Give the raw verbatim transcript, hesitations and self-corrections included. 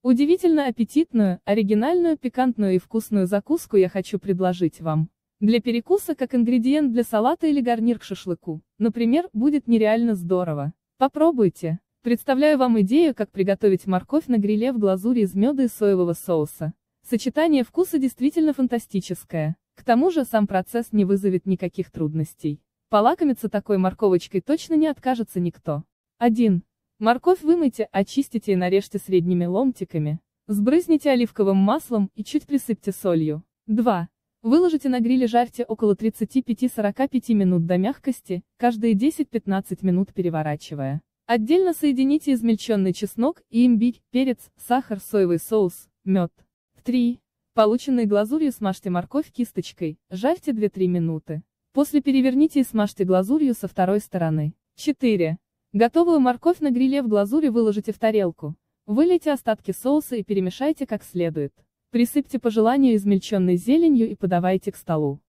Удивительно аппетитную, оригинальную, пикантную и вкусную закуску я хочу предложить вам. Для перекуса как ингредиент для салата или гарнир к шашлыку, например, будет нереально здорово. Попробуйте. Представляю вам идею, как приготовить морковь на гриле в глазури из меда и соевого соуса. Сочетание вкуса действительно фантастическое. К тому же сам процесс не вызовет никаких трудностей. Полакомиться такой морковочкой точно не откажется никто. один. Морковь вымойте, очистите и нарежьте средними ломтиками. Сбрызните оливковым маслом и чуть присыпьте солью. два. Выложите на гриле, жарьте около тридцати пяти-сорока пяти минут до мягкости, каждые десять-пятнадцать минут переворачивая. Отдельно соедините измельченный чеснок и имбирь, перец, сахар, соевый соус, мед. три. Полученной глазурью смажьте морковь кисточкой, жарьте две-три минуты. После переверните и смажьте глазурью со второй стороны. четыре. Готовую морковь на гриле в глазури выложите в тарелку. Вылейте остатки соуса и перемешайте как следует. Присыпьте по желанию измельченной зеленью и подавайте к столу.